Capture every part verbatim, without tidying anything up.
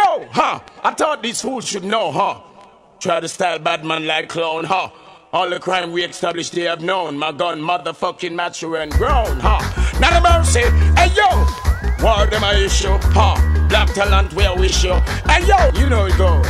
yo, huh? I thought these fools should know, huh? Try to style bad man like clown, huh? All the crime we established they have known. My gun motherfucking mature and grown, huh? Not a mercy, hey yo! War them a issue, huh? Black talent we a wish you. Hey yo, you know it go.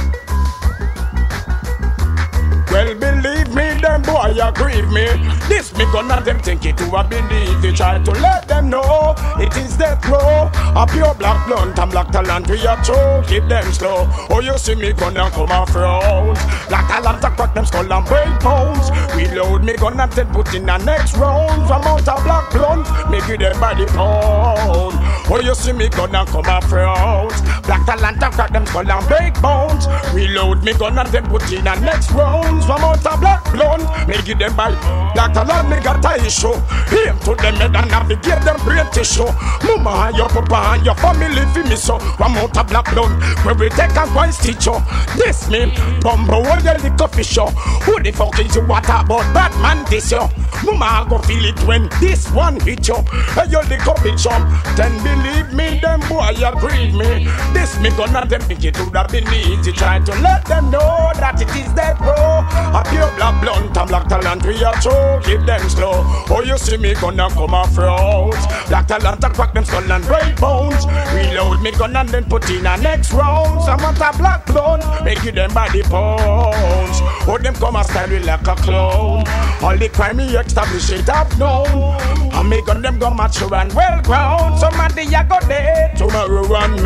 Well, believe me, them boy you grieve me. This me gonna them think it to a believe. You try to let them know it is death row. A pure black blunt and black talent we a choke. Keep them slow. Oh, you see me gonna come off rounds. Black talent a crack them skull and break bones. Reload me gonna then put in the next round. From out a black blunt, make you them body pound. Oh, you see me gonna come off rounds. Black talent a crack them skull and break bones. Reload me gonna then put in the next round. From out a black blunt, me give them by black talent, me got a issue. Aim to them head and navigate them brain tissue. Mama and your papa and your family fi me so. From out a black blunt, where we take and go and stitch you. This me, bumbo all the little fish you. Who the fuck is you what about bad man this you? Mama go feel it when this one hit you. Hey you little bitch up, then believe me, them boy you grieve me. This me gonna them think it would have been easy. Trying to let them know that it is dead bro. A pure black blunt and black talent we a choke, keep them slow. Oh you see me gonna come off roads. Black talent a crack them skull and break bones. Reload me gun and then put in a next round. Some want a black blunt, make you them body pounds. Oh them come a style we like a clown. All the crime me establish it up known. And me gun them go mature and well ground. Somebody a go dead, tomorrow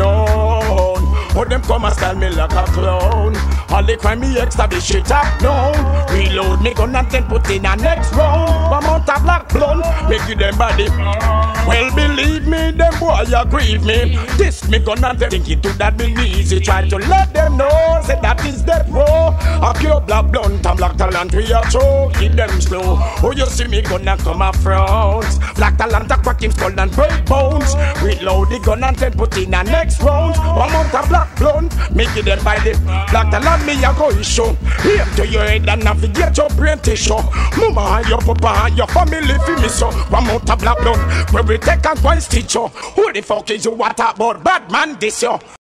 unknown. Oh them come a style me like a clown. All the crime me establish it up known. Reload me gun and then put in a next round. One mount a black blunt, make you them body. Well believe me, them boy you grieve me. This me gonna think it would that be easy. Try to let them know, say that is death row. A pure black blunt and black talent we a choke, keep them slow. Oh you see me gonna come a front. Black talent a crack him skull and break bones. Reload the gun and then put in a next round. One mount a black blunt, make it them by the black talent me a go issue. Aim to your head and navigate your brain tissue. Mama and your papa and your family fi me so. One mount a black blunt, where we take and go and stitch you. Who the fuck is you what about bad man this yo?